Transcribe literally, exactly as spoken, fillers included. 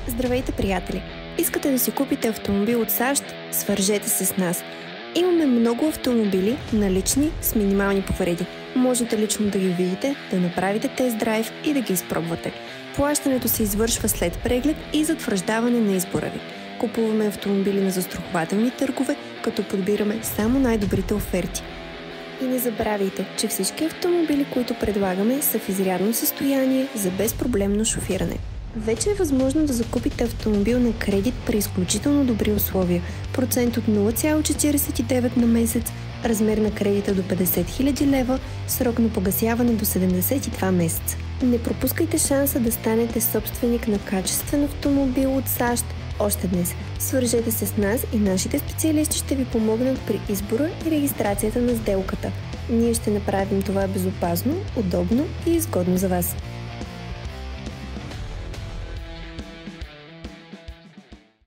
Здравейте, приятели! Искате да си купите автомобил от САЩ? Свържете се с нас! Имаме много автомобили налични с минимални повреди. Можете лично да ги видите, да направите тест-драйв и да ги изпробвате. Плащането се извършва след преглед и затвърждаване на избора ви. Купуваме автомобили на застрахователни търгове, като подбираме само най-добрите оферти. И не забравяйте, че всички автомобили, които предлагаме, са в изрядно състояние за безпроблемно шофиране. Вече е възможно да закупите автомобил на кредит при изключително добри условия. Процент от нула цяло четиридесет и девет на месец, размер на кредита до петдесет хиляди лева, срок на погасяване до седемдесет и два месеца. Не пропускайте шанса да станете собственик на качествен автомобил от САЩ още днес. Свържете се с нас и нашите специалисти ще ви помогнат при избора и регистрацията на сделката. Ние ще направим това безопасно, удобно и изгодно за вас.